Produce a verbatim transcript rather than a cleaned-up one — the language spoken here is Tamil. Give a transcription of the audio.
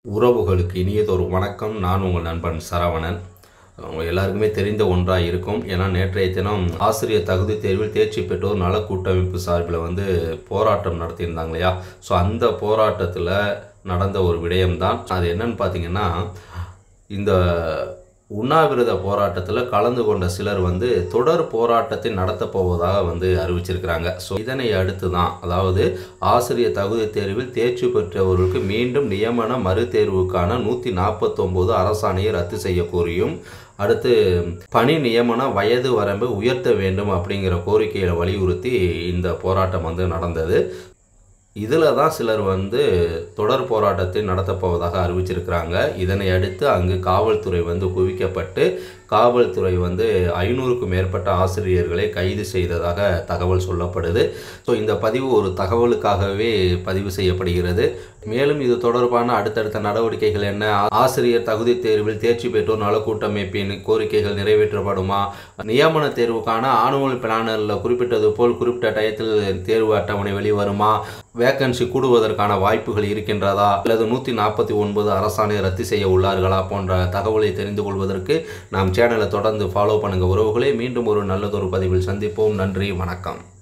உறவுகளுக்கு இனியதொரு வணக்கம். நான் உங்கள் நண்பன் சரவணன். அவங்க எல்லாருக்குமே தெரிந்த ஒன்றாக இருக்கும். ஏன்னா நேற்றைய தினம் ஆசிரியர் தகுதி தேர்வில் தேர்ச்சி பெற்றோர் நல கூட்டமைப்பு சார்பில் வந்து போராட்டம் நடத்தியிருந்தாங்க இல்லையா. ஸோ அந்த போராட்டத்தில் நடந்த ஒரு விடயம்தான் அது. என்னன்னு பார்த்தீங்கன்னா, இந்த உண்ணாவிரத போராட்டத்தில் கலந்து கொண்ட சிலர் வந்து தொடர் போராட்டத்தை நடத்த போவதாக வந்து அறிவிச்சிருக்கிறாங்க. ஸோ இதனை அடுத்து தான், அதாவது ஆசிரியர் தகுதி தேர்வில் தேர்ச்சி பெற்றவர்களுக்கு மீண்டும் நியமன மறுதேர்வுக்கான நூற்றி நாற்பத்தொம்போது அரசாணையை ரத்து செய்ய கோரியும், அடுத்து பணி நியமன வயது வரம்பை உயர்த்த வேண்டும் அப்படிங்கிற கோரிக்கையை வலியுறுத்தி இந்த போராட்டம் வந்து நடந்தது. இதில் தான் சிலர் வந்து தொடர் போராட்டத்தை நடத்தப்போவதாக அறிவிச்சிருக்கிறாங்க. இதனை அடுத்து அங்கு காவல்துறை வந்து குவிக்கப்பட்டு காவல்துறை வந்து ஐநூறுக்கும் மேற்பட்ட ஆசிரியர்களை கைது செய்ததாக தகவல் சொல்லப்படுது. ஸோ இந்த பதிவு ஒரு தகவலுக்காகவே பதிவு செய்யப்படுகிறது. மேலும் இது தொடர்பான அடுத்தடுத்த நடவடிக்கைகள் என்ன, ஆசிரியர் தகுதி தேர்வில் தேர்ச்சி பெற்றோர் நல கூட்டமைப்பின் கோரிக்கைகள் நிறைவேற்றப்படுமா, நியமன தேர்வுக்கான ஆனுவல் பிளானரில் குறிப்பிட்டது போல் குறிப்பிட்ட டயத்தில் தேர்வு அட்டவணை வெளிவருமா, வேக்கன்சி கூடுவதற்கான வாய்ப்புகள் இருக்கின்றதா, அல்லது நூற்றி நாற்பத்தி ஒன்பது அரசாணை ரத்து செய்ய உள்ளார்களா போன்ற தகவலை தெரிந்து கொள்வதற்கு நாம் சேனலை தொடர்ந்து ஃபாலோ பண்ணுங்கள் உறவுகளே. மீண்டும் ஒரு நல்லதொரு பதிவில் சந்திப்போம். நன்றி, வணக்கம்.